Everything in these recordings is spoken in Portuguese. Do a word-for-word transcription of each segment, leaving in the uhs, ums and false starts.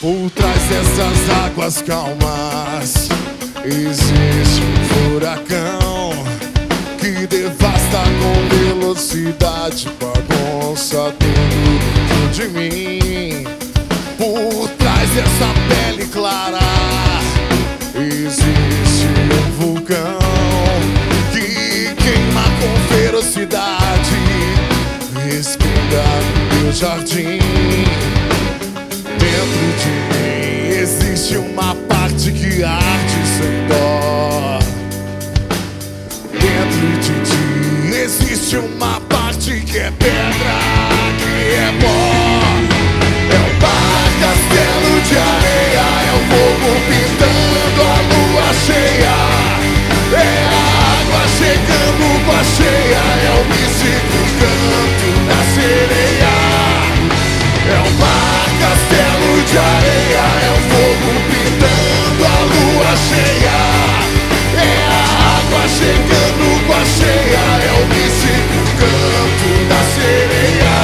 Por trás dessas águas calmas existe um furacão que devasta com velocidade, bagunça tudo dentro de mim. Por trás dessa pele clara existe um vulcão que queima com ferocidade, respinga no meu jardim. Dentro de mim existe uma parte que arde sem dó. Dentro de ti existe uma parte que é pedra, que é pó. É o mar, castelo de areia, é o fogo pintando a lua cheia, é a água chegando com a cheia, é o místico canto da sereia. É o mar, castelo de areia, é o fogo pintando a lua cheia, é a água chegando com a cheia, é o místico canto da sereia.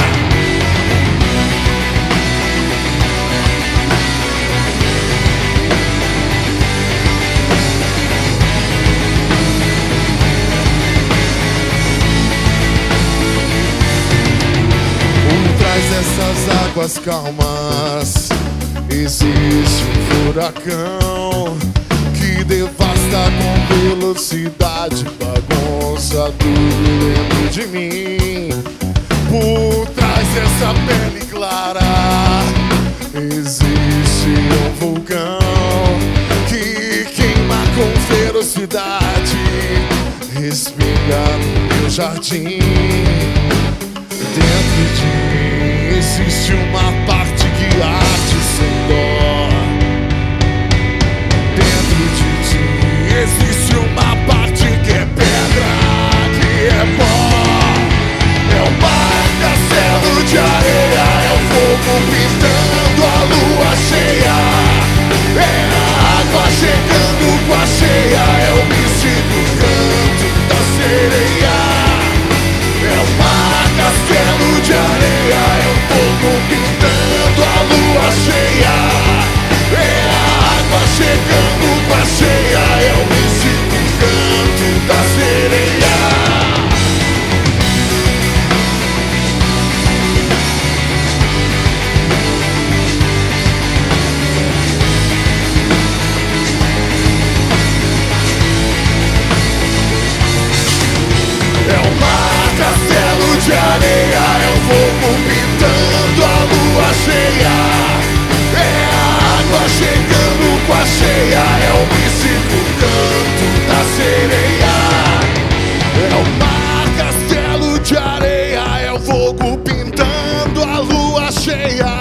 Essas águas calmas existe um furacão que devasta com velocidade, bagunça tudo dentro de mim. Por trás dessa pele clara existe um vulcão que queima com ferocidade, respinga no meu jardim. Dentro de mim existe uma parte que arde sem dó. Dentro de ti existe uma parte que é pedra, que é pó. É o mar, castelo de areia, é o fogo pintando a lua cheia, é a água chegando com a cheia, é o místico canto da sereia. É o mar, castelo de areia, é o fogo pintando a lua cheia, é a água chegando com a cheia, é o místico canto da sereia. É o mar, castelo de areia, é o fogo pintando a lua cheia, é a água chegando com a cheia, é o místico canto da sereia. É o mar, castelo de areia, é o fogo pintando a lua cheia,